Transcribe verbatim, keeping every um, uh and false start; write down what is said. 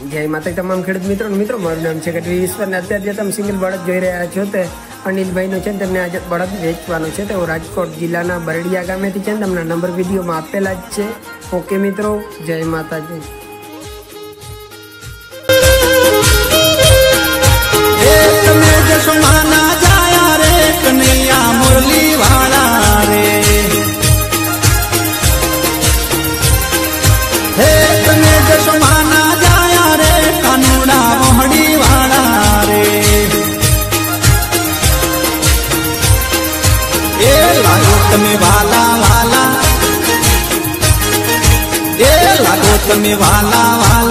जय माता तमाम खेडूत मित्रों मित्रों मारू नाम है गढ़वी ईश्वर ने अत्यारे तमे सिंगल बळद जोई रह्या छो ते अनिलभाईनो छे तमने आज बळद वेचवानो छे ते राजकोट जिल्लाना बरडिया गामेथी छे तमने नंबर विडियो में आपेला ज छे। ओके मित्रों, जय माताजी। तमे वाला वाला ए लागो तमे वाला वाला